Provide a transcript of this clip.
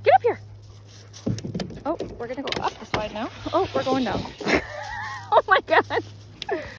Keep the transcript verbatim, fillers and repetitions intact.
Get up here. Oh, we're gonna go up the slide now. Oh, we're going down. Oh my God.